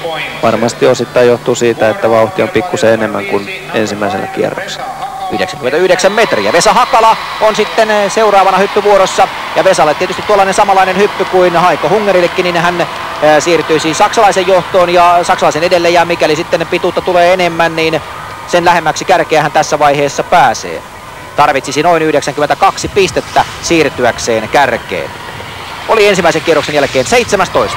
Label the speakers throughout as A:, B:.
A: Varmasti osittain johtuu siitä, että vauhti on pikkusen enemmän kuin ensimmäisellä kierroksella.
B: 99 metriä. Vesa Hakala on sitten seuraavana hyppyvuorossa. Ja Vesalle tietysti tuollainen samanlainen hyppy kuin Haiko Hungerillekin, niin hän siirtyy siis saksalaisen johtoon ja saksalaisen edelle. Ja mikäli sitten pituutta tulee enemmän, niin sen lähemmäksi kärkeä hän tässä vaiheessa pääsee. Tarvitsisi noin 92 pistettä siirtyäkseen kärkeen. Oli ensimmäisen kierroksen jälkeen 17.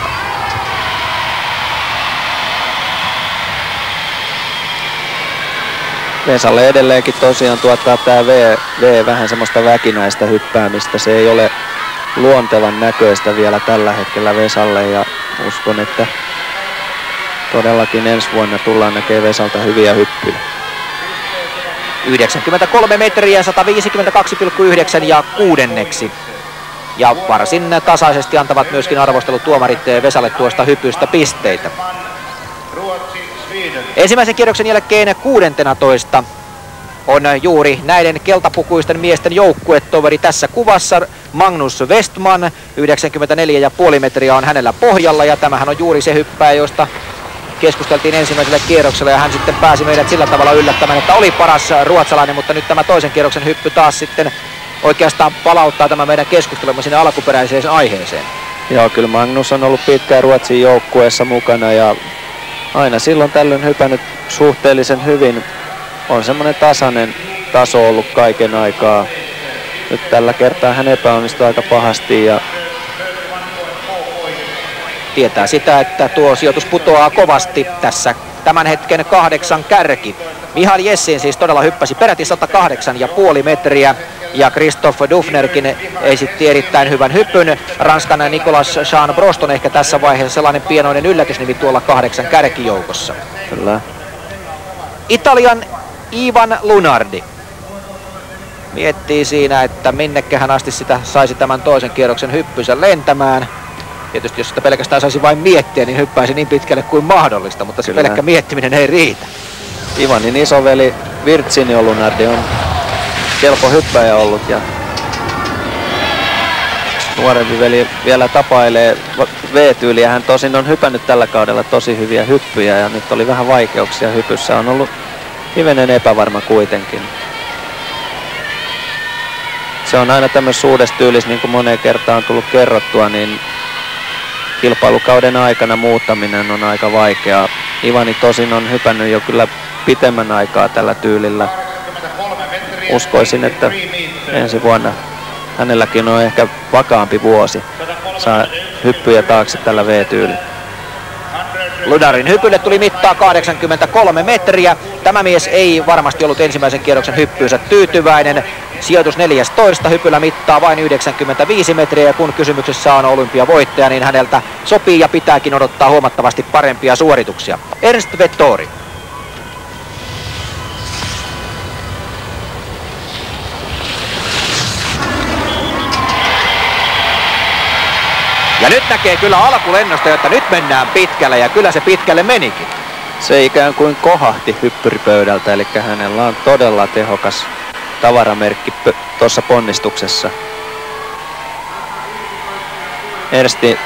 A: Vesalle edelleenkin tosiaan tuottaa tämä V vähän semmoista väkinäistä hyppäämistä. Se ei ole luontevan näköistä vielä tällä hetkellä Vesalle ja uskon, että todellakin ensi vuonna tullaan näkemään Vesalta hyviä hyppyjä.
B: 93 metriä, 152,9 ja kuudenneksi. Ja varsin tasaisesti antavat myöskin arvostelutuomarit Vesalle tuosta hypystä pisteitä. Ensimmäisen kierroksen jälkeen 16 on juuri näiden keltapukuisten miesten joukkuetoveri tässä kuvassa. Magnus Westman, 94,5 metriä on hänellä pohjalla ja tämähän on juuri se hyppääjä, josta keskusteltiin ensimmäisellä kierroksella ja hän sitten pääsi meidät sillä tavalla yllättämään, että oli paras ruotsalainen, mutta nyt tämä toisen kierroksen hyppy taas sitten oikeastaan palauttaa tämä meidän keskustelumme sinne alkuperäiseen aiheeseen.
A: Joo, kyllä Magnus on ollut pitkään Ruotsin joukkueessa mukana ja aina silloin tällöin hypännyt suhteellisen hyvin. On semmoinen tasainen taso ollut kaiken aikaa. Nyt tällä kertaa hän epäonnistui aika pahasti ja
B: tietää sitä, että tuo sijoitus putoaa kovasti tässä tämän hetken 8 kärki. Mihail Jessin siis todella hyppäsi peräti 108,5 metriä ja Christophe Dufnerkin esitti erittäin hyvän hypyn. Ranskan Nicolas Jean Broston ehkä tässä vaiheessa sellainen pienoinen yllätysnimi tuolla 8 kärkijoukossa.
A: Kyllä.
B: Italian Ivan Lunardi miettii siinä, että minnekähän asti sitä saisi tämän toisen kierroksen hyppynsä lentämään. Tietysti jos sitä pelkästään saisi vain miettiä, niin hyppäisi niin pitkälle kuin mahdollista, mutta se pelkkä miettiminen ei riitä.
A: Ivanin isoveli Virtsinio Lunardi on kelpo hyppäjä ollut ja nuorempi veli vielä tapailee V-tyyliä. Hän tosin on hypännyt tällä kaudella tosi hyviä hyppyjä ja nyt oli vähän vaikeuksia hypyssä. On ollut hivenen epävarma kuitenkin. Se on aina tämmöisessä uudessa tyylissä, niin kuin moneen kertaan on tullut kerrottua, niin kilpailukauden aikana muuttaminen on aika vaikeaa. Ivani tosin on hypännyt jo kyllä pitemmän aikaa tällä tyylillä. Uskoisin, että ensi vuonna hänelläkin on ehkä vakaampi vuosi. Saa hyppyjä taakse tällä V-tyylillä.
B: Lunarin hypylle tuli mittaa 83 metriä. Tämä mies ei varmasti ollut ensimmäisen kierroksen hyppyynsä tyytyväinen. Sijoitus 14, hypyllä mittaa vain 95 metriä ja kun kysymyksessä on olympiavoittaja, niin häneltä sopii ja pitääkin odottaa huomattavasti parempia suorituksia. Ernst Vettori. Ja nyt näkee kyllä alkulennosta, että nyt mennään pitkälle ja kyllä se pitkälle menikin.
A: Se ikään kuin kohahti hyppyripöydältä, eli hänellä on todella tehokas tavaramerkki tuossa ponnistuksessa. Ersti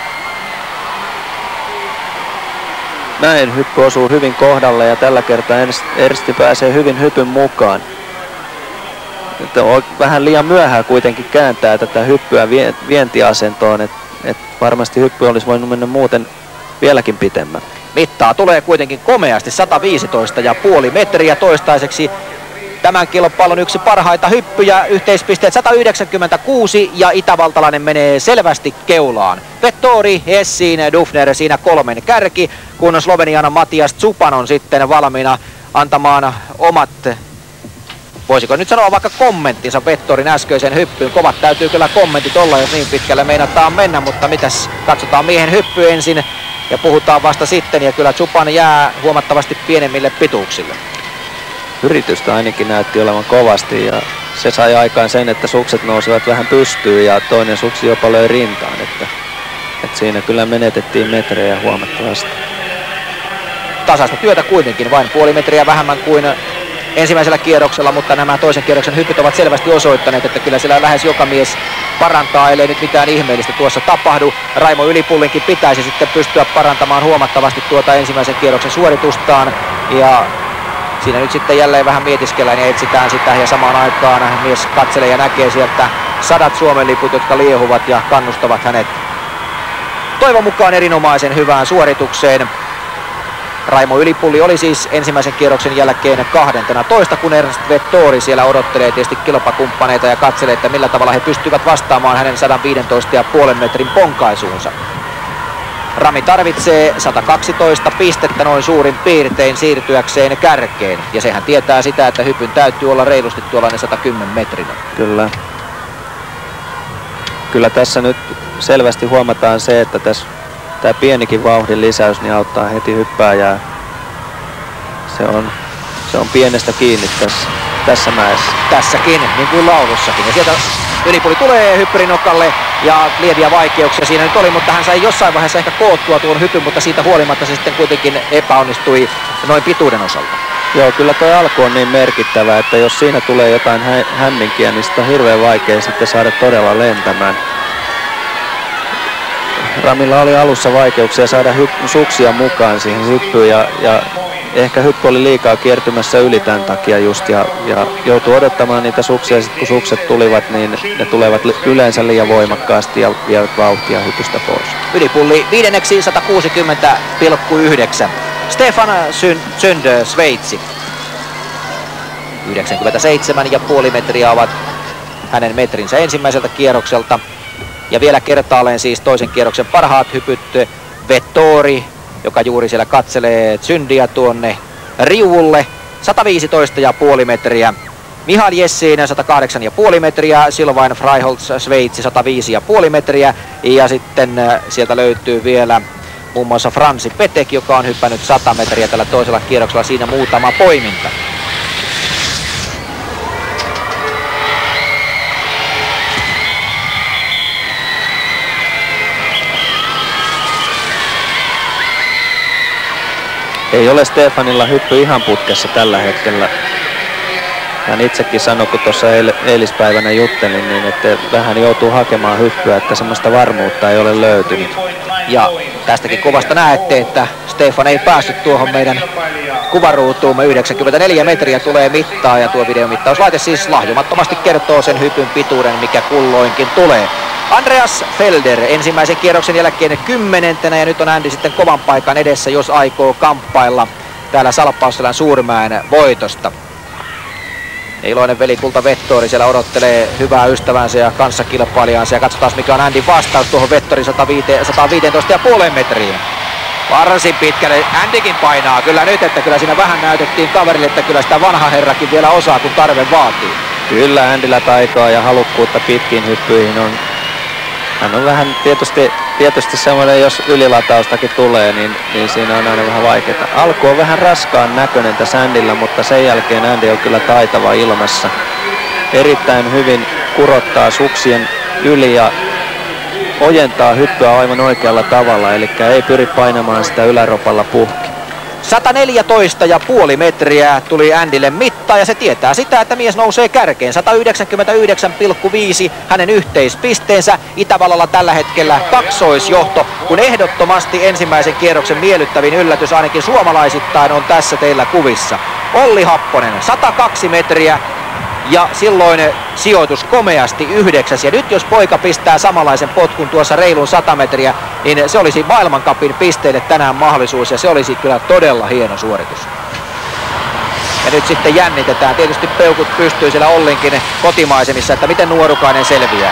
A: näin hyppy osuu hyvin kohdalle ja tällä kertaa Ersti pääsee hyvin hypyn mukaan. Että on vähän liian myöhään kuitenkin kääntää tätä hyppyä vientiasentoon, että varmasti hyppy olisi voinut mennä muuten vieläkin pitemmän.
B: Mittaa tulee kuitenkin komeasti 115,5 metriä toistaiseksi. Tämän kilpailun yksi parhaita hyppyjä, yhteispisteet 196 ja itävaltalainen menee selvästi keulaan. Vettori, Hessin, Dufner siinä 3 kärki, kun Slovenian Matias Zupan on sitten valmiina antamaan omat, voisiko nyt sanoa vaikka kommenttinsa Vettorin äskeisen hyppyyn. Kovat täytyy kyllä kommentit olla, jos niin pitkälle meinataan mennä, mutta mitäs, katsotaan miehen hyppy ensin ja puhutaan vasta sitten ja kyllä Zupan jää huomattavasti pienemmille pituuksille.
A: Yritystä ainakin näytti olevan kovasti ja se sai aikaan sen, että sukset nousivat vähän pystyyn ja toinen suksi jopa löi rintaan. Että siinä kyllä menetettiin metrejä huomattavasti.
B: Tasaista työtä kuitenkin, vain puoli metriä vähemmän kuin ensimmäisellä kierroksella, mutta nämä toisen kierroksen hypyt ovat selvästi osoittaneet, että kyllä siellä lähes joka mies parantaa, ellei nyt mitään ihmeellistä tuossa tapahdu. Raimo Ylipullinkin pitäisi sitten pystyä parantamaan huomattavasti tuota ensimmäisen kierroksen suoritustaan. Ja siinä nyt sitten jälleen vähän mietiskellään ja etsitään sitä, ja samaan aikaan mies katselee ja näkee sieltä 100 Suomen liput, jotka liehuvat ja kannustavat hänet toivon mukaan erinomaisen hyvään suoritukseen. Raimo Ylipulli oli siis ensimmäisen kierroksen jälkeen 12, kun Ernst Vettori siellä odottelee tietysti kilpakumppaneita ja katselee, että millä tavalla he pystyvät vastaamaan hänen 115,5 metrin ponkaisuunsa. Rami tarvitsee 112 pistettä noin suurin piirtein siirtyäkseen kärkeen. Ja sehän tietää sitä, että hypyn täytyy olla reilusti tuollainen 110 metrinen.
A: Kyllä tässä nyt selvästi huomataan se, että tässä tämä pienikin vauhdin lisäys niin auttaa heti hyppääjää. Se on pienestä kiinni tässä mäessä.
B: Tässäkin, niin kuin laulussakin. Ja sieltä Ylipulli tulee hyppyrinokalle ja lieviä vaikeuksia siinä nyt oli, mutta hän sai jossain vaiheessa ehkä koottua tuon hypyn, mutta siitä huolimatta se sitten kuitenkin epäonnistui noin pituuden osalta.
A: Joo, kyllä tuo alku on niin merkittävä, että jos siinä tulee jotain hämminkiä, niin sitä on hirveän vaikea sitten saada todella lentämään. Ramilla oli alussa vaikeuksia saada suksia mukaan siihen hyppyyn ja ehkä hyppy oli liikaa kiertymässä yli tämän takia just ja joutui odottamaan niitä suksia, ja sitten kun sukset tulivat, niin ne tulevat yleensä liian voimakkaasti ja vievät vauhtia hypystä pois.
B: Ylipulli viidenneksi 160,9. Stefan Zünd, Sveitsi. 97,5 metriä ovat hänen metrinsä ensimmäiseltä kierrokselta. Ja vielä kertaalleen siis toisen kierroksen parhaat hypyt. Vettori, joka juuri siellä katselee Zündiä tuonne riuulle, 115,5 metriä. Mihal Jessin 108,5 metriä, Sylvain Freiholz Sveitsi 105,5 metriä. Ja sitten sieltä löytyy vielä muun muassa Franzi Petek, joka on hyppännyt 100 metriä tällä toisella kierroksella, siinä muutama poiminta.
A: Ei ole Stefanilla hyppy ihan putkessa tällä hetkellä. Hän itsekin sanoi, kun tuossa eilispäivänä juttelin, niin että vähän joutuu hakemaan hyppyä, että semmoista varmuutta ei ole löytynyt.
B: Ja tästäkin kuvasta näette, että Stefan ei päässyt tuohon meidän kuvaruutuumme. 94 metriä tulee mittaa ja tuo videomittauslaite siis lahjomattomasti kertoo sen hypyn pituuden, mikä kulloinkin tulee. Andreas Felder ensimmäisen kierroksen jälkeen 10. ja nyt on Andy sitten kovan paikan edessä, jos aikoo kamppailla täällä Salpausselän Suurmäen voitosta. Iloinen velikulta Vettori siellä odottelee hyvää ystävänsä ja kanssakilpailijansa ja katsotaan mikä on Andyn vastaus tuohon Vettorin 115,5 metriä. Varsin pitkälle. Andykin painaa kyllä nyt, että kyllä siinä vähän näytettiin kaverille, että kyllä sitä vanha herrakin vielä osaa, kun tarve vaatii.
A: Kyllä Andyllä taitoa ja halukkuutta pitkiin hyppyihin on. Hän on vähän tietysti semmoinen, jos ylilataustakin tulee, niin siinä on aina vähän vaikeaa. Alku on vähän raskaan näköinen tässä Andyllä, mutta sen jälkeen Andy on kyllä taitava ilmassa. Erittäin hyvin kurottaa suksien yli ja ojentaa hyppyä aivan oikealla tavalla, eli ei pyri painamaan sitä yläropalla puhki.
B: 114,5 metriä tuli Andylle mitta ja se tietää sitä, että mies nousee kärkeen. 199,5 hänen yhteispisteensä. Itävallalla tällä hetkellä kaksoisjohto, kun ehdottomasti ensimmäisen kierroksen miellyttävin yllätys ainakin suomalaisittain on tässä teillä kuvissa. Olli Happonen 102 metriä. Ja silloin sijoitus komeasti 9. Ja nyt jos poika pistää samanlaisen potkun tuossa reilun 100 metriä, niin se olisi maailmancupin pisteille tänään mahdollisuus. Ja se olisi kyllä todella hieno suoritus. Ja nyt sitten jännitetään. Tietysti peukut pystyy siellä Ollinkin kotimaisemissa, että miten nuorukainen selviää.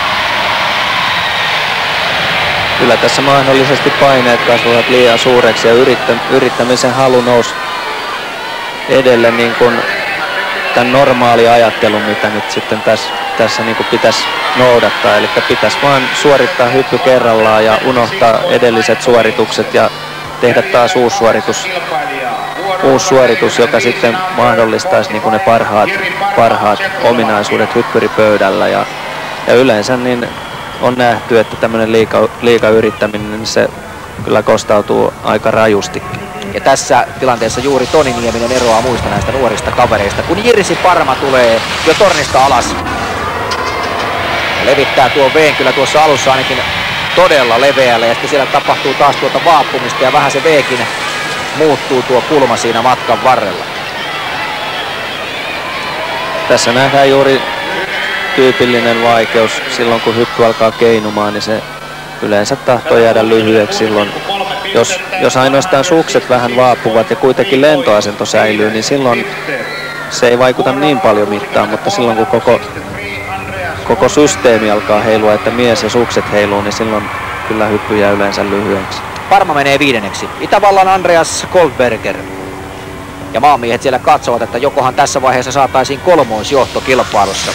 A: Kyllä tässä mahdollisesti paineet kasvavat liian suureksi ja yrittämisen halu nousi edelle niin kuin tämän normaali ajattelun, mitä nyt sitten tässä niin kuin pitäisi noudattaa. Eli pitäisi vaan suorittaa hyppy kerrallaan ja unohtaa edelliset suoritukset ja tehdä taas uusi suoritus, joka sitten mahdollistaisi niin kuin ne parhaat ominaisuudet hyppyripöydällä. Ja yleensä niin on nähty, että tämmöinen liika yrittäminen, niin se kyllä kostautuu aika rajustikin.
B: Ja tässä tilanteessa juuri Toni Nieminen eroaa muista näistä nuorista kavereista, kun Jirsi Parma tulee jo tornista alas. levittää tuon veen kyllä tuossa alussa ainakin todella leveälle ja sitten siellä tapahtuu taas tuota vaapumista ja vähän se veekin muuttuu tuo kulma siinä matkan varrella.
A: Tässä nähdään juuri tyypillinen vaikeus silloin kun hyppy alkaa keinumaan, niin se yleensä tahtoo jäädä lyhyeksi silloin. Jos ainoastaan sukset vähän vaapuvat ja kuitenkin lentoasento säilyy, niin silloin se ei vaikuta niin paljon mittaan, mutta silloin kun koko systeemi alkaa heilua, että mies ja sukset heiluu, niin silloin kyllä hyppy jää yleensä lyhyeksi.
B: Parma menee 5. Itävallan Andreas Goldberger. Ja maanmiehet siellä katsovat, että jokohan tässä vaiheessa saataisiin kolmoisjohto kilpailussa.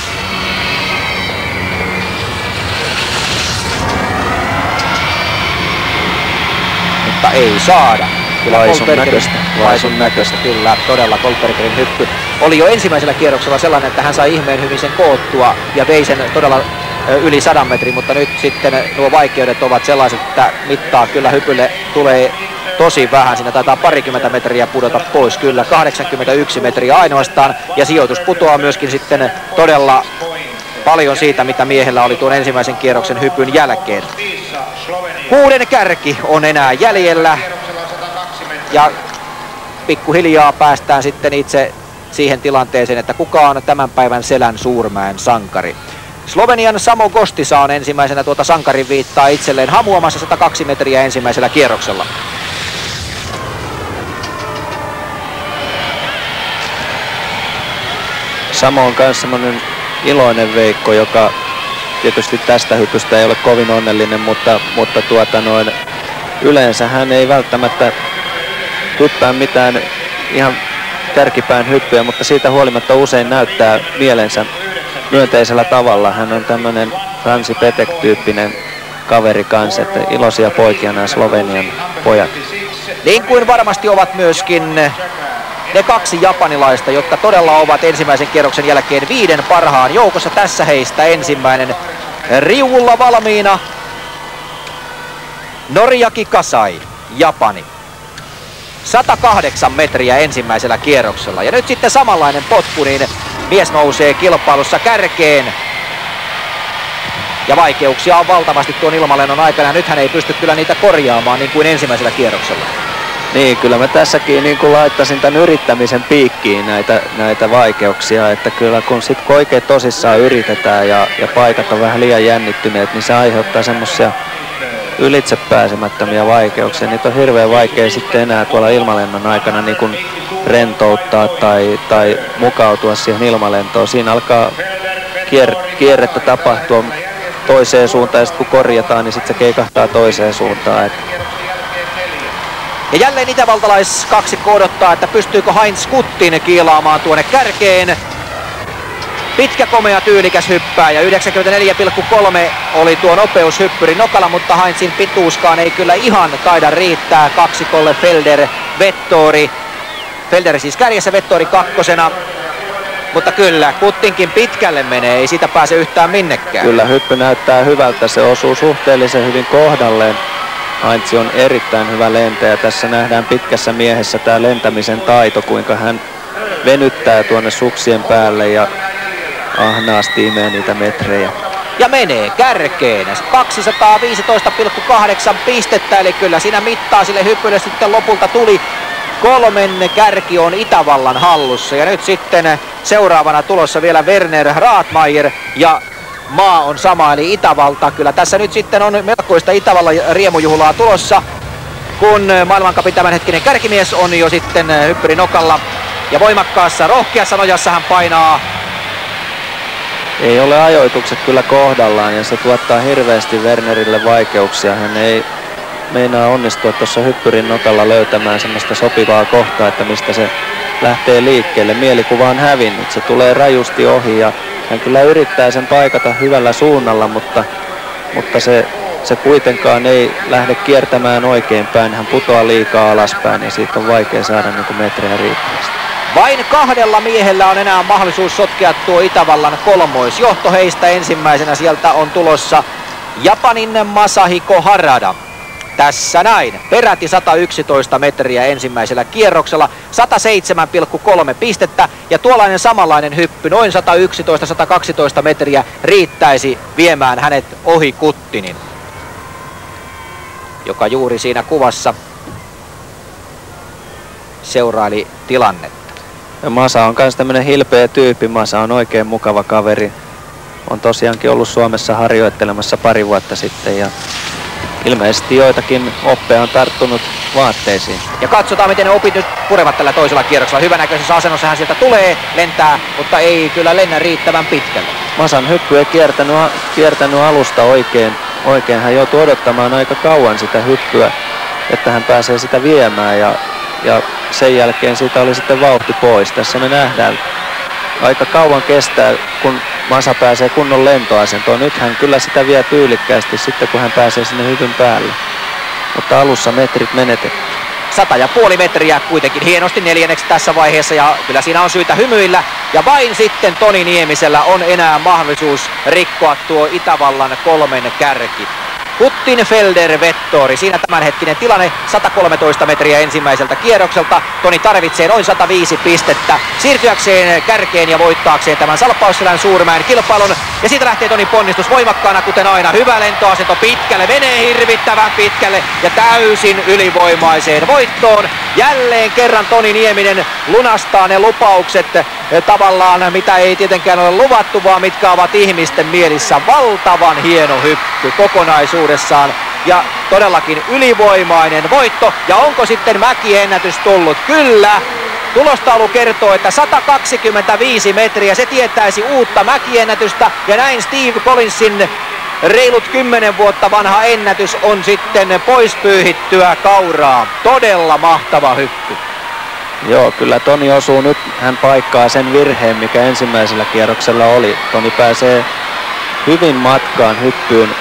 B: Mutta ei saada. Kyllä
A: Vaisun näköistä.
B: Kyllä, todella Goldbergerin hyppy oli jo ensimmäisellä kierroksella sellainen, että hän sai ihmeen hyvin sen koottua ja vei sen todella yli 100 metriä, mutta nyt sitten nuo vaikeudet ovat sellaiset, että mittaa kyllä hypylle tulee tosi vähän. Siinä taitaa parikymmentä metriä pudota pois, kyllä 81 metriä ainoastaan ja sijoitus putoaa myöskin sitten todella paljon siitä, mitä miehellä oli tuon ensimmäisen kierroksen hypyn jälkeen. 6. kärki on enää jäljellä ja pikkuhiljaa päästään sitten itse siihen tilanteeseen, että kuka on tämän päivän Selän Suurmäen sankari. Slovenian Samo Gostisa on ensimmäisenä tuota sankarin viittaa itselleen hamuamassa 102 metriä ensimmäisellä kierroksella.
A: Samo on myös semmoinen iloinen veikko, joka tietysti tästä hypystä ei ole kovin onnellinen, mutta yleensä hän ei välttämättä hyppää mitään ihan kärkipään hyppyjä, mutta siitä huolimatta usein näyttää mielensä myönteisellä tavalla. Hän on tämmöinen Fransi Petek-tyyppinen kaveri kanssa, että iloisia poikia nämä Slovenian pojat.
B: Niin kuin varmasti ovat myöskin ne 2 japanilaista, jotka todella ovat ensimmäisen kierroksen jälkeen 5 parhaan joukossa. Tässä heistä ensimmäinen riuulla valmiina Noriaki Kasai, Japani. 108 metriä ensimmäisellä kierroksella. Ja nyt sitten samanlainen potku, niin mies nousee kilpailussa kärkeen. Ja vaikeuksia on valtavasti tuon ilmalennon aikana. Nyt hän ei pysty kyllä niitä korjaamaan niin kuin ensimmäisellä kierroksella.
A: Niin, kyllä mä tässäkin niin kuin laittaisin tämän yrittämisen piikkiin näitä vaikeuksia. Että kyllä kun sitten oikein tosissaan yritetään ja paikat on vähän liian jännittyneet, niin se aiheuttaa semmoisia ylitsepääsemättömiä vaikeuksia. Niitä on hirveän vaikea sitten enää tuolla ilmalennon aikana niin kuin rentouttaa tai mukautua siihen ilmalentoon. Siinä alkaa kierrettä tapahtua toiseen suuntaan ja sitten kun korjataan, niin sitten se keikahtaa toiseen suuntaan.
B: Ja jälleen itävaltalaiskaksikko odottaa, että pystyykö Heinz Kuttin kiilaamaan tuonne kärkeen. Pitkä, komea, tyylikäs hyppääjä. 94,3 oli tuo nopeushyppyri nokalla, mutta Heinzin pituuskaan ei kyllä ihan taida riittää kaksikolle Felder, Vettori. Felder siis kärjessä, Vettori kakkosena. Mutta kyllä, Kuttinkin pitkälle menee, ei siitä pääse yhtään minnekään.
A: Kyllä hyppy näyttää hyvältä, se osuu suhteellisen hyvin kohdalleen. Heinz on erittäin hyvä lentäjä. Tässä nähdään pitkässä miehessä tämä lentämisen taito, kuinka hän venyttää tuonne suksien päälle ja ahnaasti imee niitä metrejä.
B: Ja menee kärkeen. 215,8 pistettä, eli kyllä siinä mittaa sille hyppylle sitten lopulta tuli. 3. kärki on Itävallan hallussa ja nyt sitten seuraavana tulossa vielä Werner Rathmeier ja maa on sama eli Itävalta. Kyllä tässä nyt sitten on melkoista Itävallan riemujuhlaa tulossa, kun maailmancupin tämänhetkinen kärkimies on jo sitten hyppyri nokalla ja voimakkaassa rohkeassa nojassa hän painaa.
A: Ei ole ajoitukset kyllä kohdallaan ja se tuottaa hirveästi Wernerille vaikeuksia. Hän ei meinaa onnistua tuossa hyppyrin nokalla löytämään semmoista sopivaa kohtaa, että mistä se lähtee liikkeelle. Mielikuva on hävinnyt, se tulee rajusti ohi ja hän kyllä yrittää sen paikata hyvällä suunnalla, mutta se kuitenkaan ei lähde kiertämään oikein päin. Hän putoaa liikaa alaspäin ja siitä on vaikea saada niin kuin metrejä riittävästi.
B: Vain 2 miehellä on enää mahdollisuus sotkea tuo Itävallan kolmoisjohto. Heistä ensimmäisenä sieltä on tulossa Japanin Masahiko Harada. Tässä näin. Peräti 111 metriä ensimmäisellä kierroksella, 107,3 pistettä ja tuollainen samanlainen hyppy, noin 111-112 metriä riittäisi viemään hänet ohi Kuttinin, joka juuri siinä kuvassa seuraili tilannetta.
A: Ja Masa on myös tämmönen hilpeä tyyppi. Masa on oikein mukava kaveri. On tosiaankin ollut Suomessa harjoittelemassa pari vuotta sitten ja ilmeisesti joitakin oppeja on tarttunut vaatteisiin.
B: Ja katsotaan, miten ne opit nyt purevat tällä toisella kierroksella. Hyvänäköisessä asennossa hän sieltä tulee, lentää, mutta ei kyllä lennä riittävän pitkälle.
A: Masan hyppy ei kiertänyt alusta oikein. Hän joutui odottamaan aika kauan sitä hyppyä, että hän pääsee sitä viemään ja sen jälkeen siitä oli sitten vauhti pois. Tässä me nähdään, aika kauan kestää, kun Masa pääsee kunnon lentoasentoon. Nyt hän kyllä sitä vie tyylikkäästi sitten, kun hän pääsee sinne hypyn päälle. Mutta alussa metrit menetettiin.
B: 100,5 metriä kuitenkin hienosti neljänneksi tässä vaiheessa ja kyllä siinä on syytä hymyillä. Ja vain sitten Toni Niemisellä on enää mahdollisuus rikkoa tuo Itävallan kolmen kärki. Kuttin, Felder, Vettori. Siinä tämänhetkinen tilanne, 113 metriä ensimmäiseltä kierrokselta. Toni tarvitsee noin 105 pistettä siirtyäkseen kärkeen ja voittaakseen tämän Salpausselän Suurmäen kilpailun. Ja siitä lähtee Tonin ponnistus voimakkaana, kuten aina. Hyvä lentoasento pitkälle, menee hirvittävän pitkälle ja täysin ylivoimaiseen voittoon. Jälleen kerran Toni Nieminen lunastaa ne lupaukset tavallaan, mitä ei tietenkään ole luvattu, vaan mitkä ovat ihmisten mielissä. Valtavan hieno hyppy kokonaisuudessaan ja todellakin ylivoimainen voitto. Ja onko sitten mäkiennätys tullut? Kyllä! Tulostaulu kertoo, että 125 metriä, se tietäisi uutta mäkiennätystä ja näin Steve Collinsin reilut 10 vuotta vanha ennätys on sitten pois pyyhittyä kauraa. Todella mahtava hyppy.
A: Joo, kyllä Toni osuu nyt, hän paikkaa sen virheen, mikä ensimmäisellä kierroksella oli. Toni pääsee hyvin matkaan hyppyyn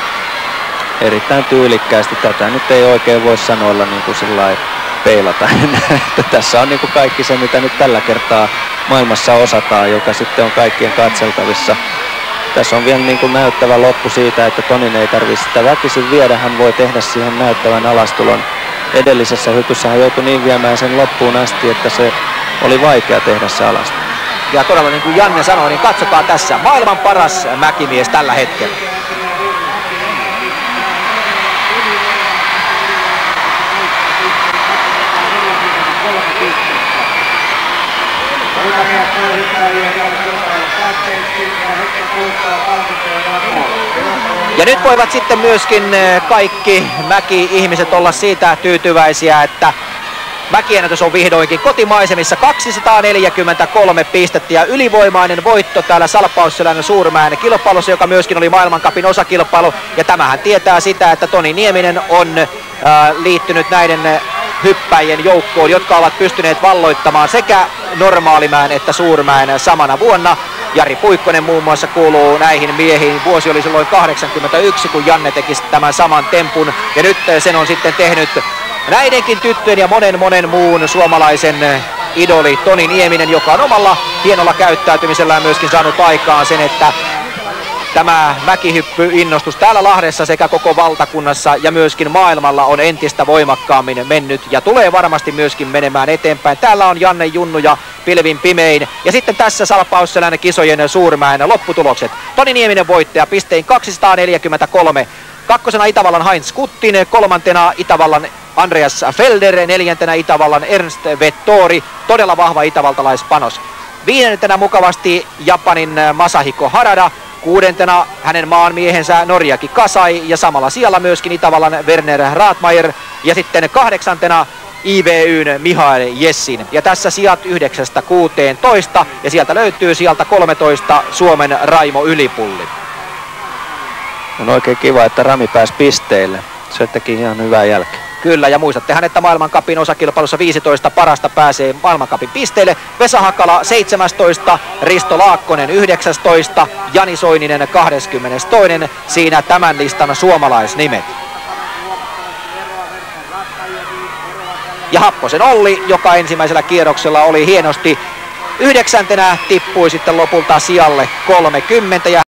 A: erittäin tyylikkäästi. Tätä nyt ei oikein voi sanoilla niin kuin sillai peilata enää. Tässä on niin kuin kaikki se, mitä nyt tällä kertaa maailmassa osataan, joka sitten on kaikkien katseltavissa. Tässä on vielä niin kuin näyttävä loppu siitä, että Tonin ei tarvitse sitä väkisin viedä. Hän voi tehdä siihen näyttävän alastulon. Edellisessä hypyssä hän joutui niin viemään sen loppuun asti, että se oli vaikea tehdä se alastulo.
B: Ja todella niin kuin Janne sanoi, niin katsotaan tässä maailman paras mäkimies tällä hetkellä. Ja nyt voivat sitten myöskin kaikki mäki-ihmiset olla siitä tyytyväisiä, että mäkiennätys on vihdoinkin kotimaisemissa. 243 pistettä ja ylivoimainen voitto täällä Salpausselän Suurmäen kilpailussa, joka myöskin oli maailmancupin osakilpailu. Ja tämähän tietää sitä, että Toni Nieminen on liittynyt näiden hyppäjien joukkoon, jotka ovat pystyneet valloittamaan sekä Normaalimäen että Suurmäen samana vuonna. Jari Puikkonen muun muassa kuuluu näihin miehiin. Vuosi oli silloin 81, kun Janne teki tämän saman tempun. Ja nyt sen on sitten tehnyt näidenkin tyttöjen ja monen muun suomalaisen idoli Toni Nieminen, joka on omalla hienolla käyttäytymisellään myöskin saanut aikaan sen, että tämä mäkihyppy-innostus täällä Lahdessa sekä koko valtakunnassa ja myöskin maailmalla on entistä voimakkaammin mennyt ja tulee varmasti myöskin menemään eteenpäin. Täällä on Janne Junnu ja pilvin pimein. Ja sitten tässä Salpausselän kisojen Suurmäen lopputulokset. Toni Nieminen voittaja pistein 243. Kakkosena Itävallan Heinz Kuttin, kolmantena Itävallan Andreas Felder, neljäntenä Itävallan Ernst Vettori. Todella vahva itävaltalaispanos. Viidentenä mukavasti Japanin Masahiko Harada. Kuudentena hänen maanmiehensä Noriaki Kasai ja samalla siellä myöskin Itävallan Werner Rathmeier. Ja sitten kahdeksantena IVYn Mihail Jessin. Ja tässä sijat 9-16 ja sieltä löytyy sieltä 13 Suomen Raimo Ylipulli.
A: On oikein kiva, että Rami pääsi pisteille. Se teki ihan hyvää jälkeä.
B: Kyllä, ja muistattehan, että maailmancupin osakilpailussa 15 parasta pääsee maailmancupin pisteille. Vesa Hakala 17, Risto Laakkonen 19, Jani Soininen 22. Siinä tämän listan suomalaisnimet. Ja Happosen Olli, joka ensimmäisellä kierroksella oli hienosti 9. tippui sitten lopulta sijalle 30.